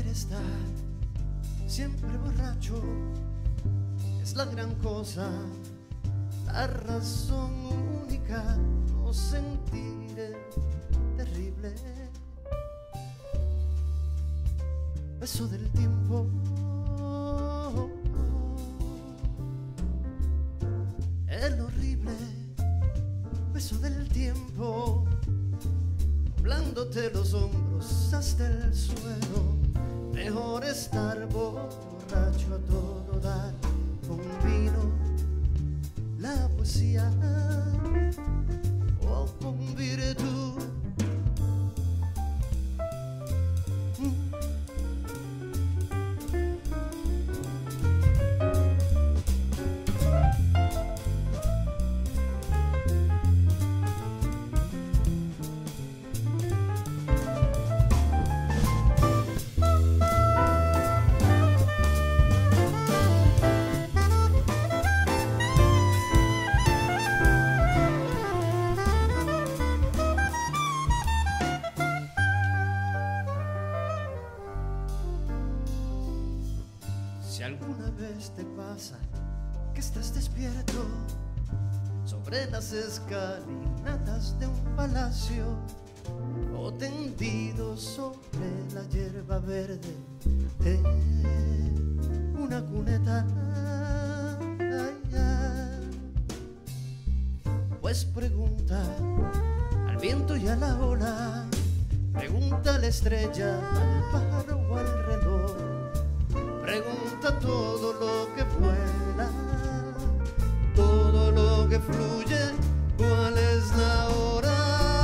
estar siempre borracho es la gran cosa, la razón única, no sentir el terrible beso del tiempo. El horrible beso del tiempo, doblándote los hombros hasta el suelo. Mejor estar borracho a todo dar, con vino, la poesía o con virtud. Si alguna vez te pasa que estás despierto sobre las escalinatas de un palacio o tendido sobre la hierba verde en una cuneta, pues pregunta al viento y a la ola, pregunta a la estrella, al pájaro o al reloj. Pregunta todo lo que vuela, todo lo que fluye, ¿cuál es la hora?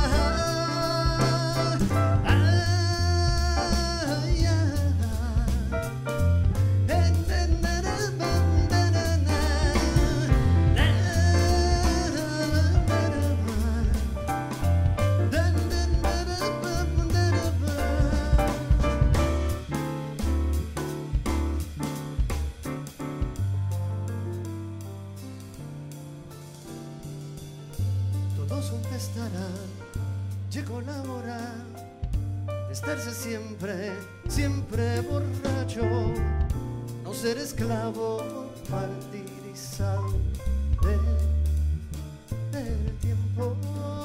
Todos contestarán, llegó la hora de estarse siempre, siempre borracho, no ser esclavo martirizado del tiempo.